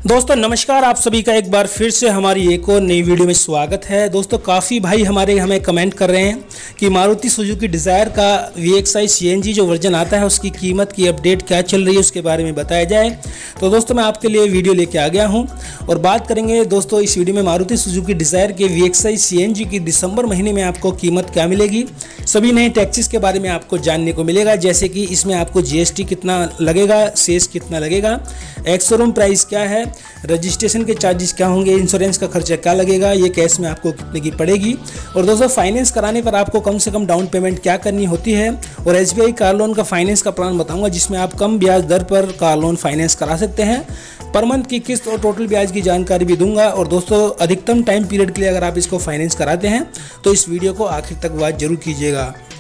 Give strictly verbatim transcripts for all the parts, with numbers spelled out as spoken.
दोस्तों नमस्कार, आप सभी का एक बार फिर से हमारी एक और नई वीडियो में स्वागत है। दोस्तों काफ़ी भाई हमारे हमें कमेंट कर रहे हैं कि मारुति सुजुकी डिज़ायर का V X I C N G जो वर्जन आता है उसकी कीमत की अपडेट क्या चल रही है उसके बारे में बताया जाए। तो दोस्तों मैं आपके लिए वीडियो लेके आ गया हूँ और बात करेंगे दोस्तों इस वीडियो में मारुति सुजुकी डिज़ायर के V X I C N G की दिसंबर महीने में आपको कीमत क्या मिलेगी, सभी नए टैक्सेस के बारे में आपको जानने को मिलेगा। जैसे कि इसमें आपको जी एस टी कितना लगेगा, सेस कितना लगेगा, एक्स शोरूम प्राइस क्या है, रजिस्ट्रेशन के चार्जेस क्या होंगे, इंश्योरेंस का खर्चा क्या लगेगा, ये कैश में आपको कितने की पड़ेगी, और दोस्तों फाइनेंस कराने पर आपको कम से कम डाउन पेमेंट क्या करनी होती है, और S B I car loan का फाइनेंस का प्लान बताऊंगा जिसमें आप कम ब्याज दर पर कार लोन फाइनेंस करा सकते हैं। पर मंथ की किस्त और टोटल ब्याज की जानकारी भी दूंगा। और दोस्तों अधिकतम टाइम पीरियड के लिए अगर आप इसको फाइनेंस कराते हैं तो इस वीडियो को आखिर तक वॉच जरूर कीजिएगा।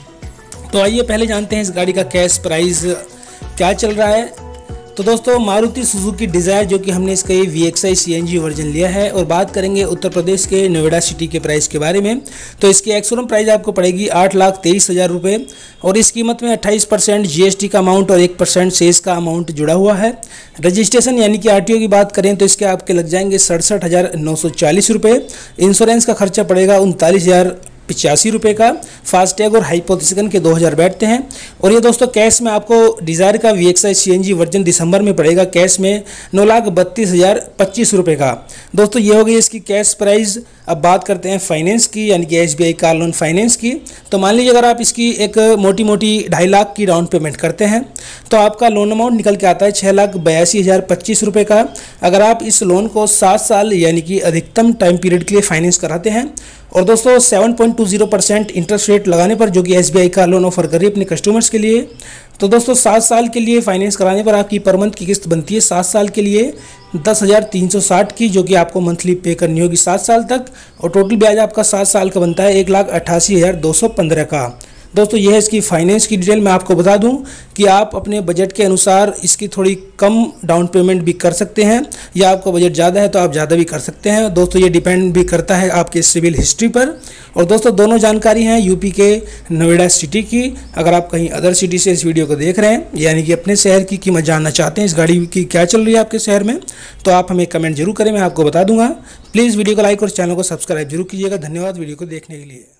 तो आइए पहले जानते हैं इस गाड़ी का कैश प्राइस क्या चल रहा है। तो दोस्तों मारुति सुजुकी डिज़ायर जो कि हमने इसका ये V X I C N G version लिया है, और बात करेंगे उत्तर प्रदेश के नोएडा सिटी के प्राइस के बारे में। तो इसकी एक्स शोरूम प्राइस आपको पड़ेगी आठ लाख तेईस हज़ार रुपये, और इस कीमत में अट्ठाईस परसेंट जी एस टी का अमाउंट और एक परसेंट सेस का अमाउंट जुड़ा हुआ है। रजिस्ट्रेशन यानी कि आर टी ओ की बात करें तो इसके आपके लग जाएंगे सड़सठ हज़ार नौ सौ चालीस रुपये। इंश्योरेंस का खर्चा पड़ेगा उनतालीस हज़ार पिचासी रुपये का। फास्टैग और हाइपोथेसिकन के दो हज़ार बैठते हैं। और ये दोस्तों कैश में आपको डिज़ायर का V X I C N G version दिसंबर में पड़ेगा कैश में नौ लाख बत्तीस हज़ार पच्चीस रुपये का। दोस्तों ये हो गई इसकी कैश प्राइस। अब बात करते हैं फाइनेंस की यानी कि S B I car loan finance की। तो मान लीजिए अगर आप इसकी एक मोटी मोटी ढाई लाख की डाउन पेमेंट करते हैं तो आपका लोन अमाउंट निकल के आता है छः लाख बयासी हज़ार पच्चीस रुपये का। अगर आप इस लोन को सात साल यानी कि अधिकतम टाइम पीरियड के लिए फाइनेंस कराते हैं, और दोस्तों seven point two zero percent interest rate लगाने पर जो कि S B I car loan offer कर रही है अपने कस्टमर्स के लिए। तो दोस्तों सात साल के लिए फाइनेंस कराने पर आपकी पर मंथ की किस्त बनती है सात साल के लिए दस हज़ार तीन सौ साठ की, जो कि आपको मंथली पे करनी होगी सात साल तक। और टोटल ब्याज आपका सात साल का बनता है एक लाख अट्ठासी हज़ार दो सौ पंद्रह का। दोस्तों यह है इसकी फाइनेंस की डिटेल। मैं आपको बता दूं कि आप अपने बजट के अनुसार इसकी थोड़ी कम डाउन पेमेंट भी कर सकते हैं, या आपका बजट ज़्यादा है तो आप ज़्यादा भी कर सकते हैं। दोस्तों ये डिपेंड भी करता है आपके सिविल हिस्ट्री पर। और दोस्तों दोनों जानकारी हैं यूपी के नोएडा सिटी की। अगर आप कहीं अदर सिटी से इस वीडियो को देख रहे हैं यानी कि अपने शहर की कीमत जानना चाहते हैं, इस गाड़ी की क्या चल रही है आपके शहर में, तो आप हमें कमेंट जरूर करें, मैं आपको बता दूंगा। प्लीज़ वीडियो को लाइक और चैनल को सब्सक्राइब जरूर कीजिएगा। धन्यवाद वीडियो को देखने के लिए।